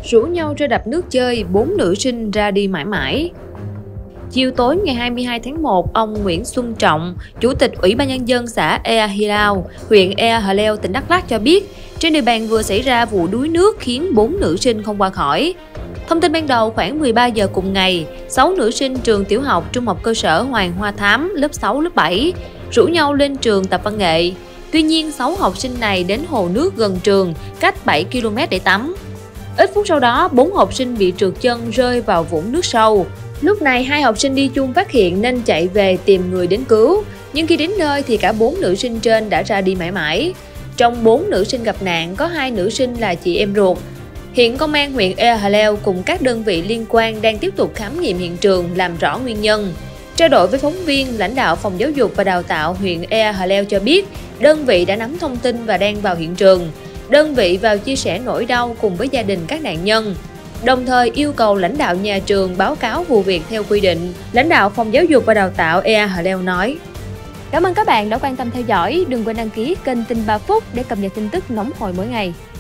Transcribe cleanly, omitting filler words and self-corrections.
rủ nhau ra đập nước chơi, 4 nữ sinh ra đi mãi mãi. Chiều tối ngày 22 tháng 1, ông Nguyễn Xuân Trọng, Chủ tịch Ủy ban Nhân dân xã Ea Hilau, huyện Ea Hờ Leo, tỉnh Đắk Lắk cho biết, trên địa bàn vừa xảy ra vụ đuối nước khiến 4 nữ sinh không qua khỏi. Thông tin ban đầu, khoảng 13 giờ cùng ngày, 6 nữ sinh trường tiểu học trung học cơ sở Hoàng Hoa Thám lớp 6, lớp 7 rủ nhau lên trường tập văn nghệ. Tuy nhiên, 6 học sinh này đến hồ nước gần trường, cách 7 km để tắm. Ít phút sau đó, 4 học sinh bị trượt chân rơi vào vũng nước sâu. Lúc này, 2 học sinh đi chung phát hiện nên chạy về tìm người đến cứu. Nhưng khi đến nơi thì cả 4 nữ sinh trên đã ra đi mãi mãi. Trong 4 nữ sinh gặp nạn, có 2 nữ sinh là chị em ruột. Hiện Công an huyện Ea Hờ Leo cùng các đơn vị liên quan đang tiếp tục khám nghiệm hiện trường, làm rõ nguyên nhân. Trao đổi với phóng viên, lãnh đạo Phòng Giáo dục và Đào tạo huyện Ea Hờ Leo cho biết, đơn vị đã nắm thông tin và đang vào hiện trường. Đơn vị vào chia sẻ nỗi đau cùng với gia đình các nạn nhân, đồng thời yêu cầu lãnh đạo nhà trường báo cáo vụ việc theo quy định. Lãnh đạo Phòng Giáo dục và Đào tạo Ea Hờ Leo nói. Cảm ơn các bạn đã quan tâm theo dõi. Đừng quên đăng ký kênh Tin 3 Phút để cập nhật tin tức nóng hổi mỗi ngày.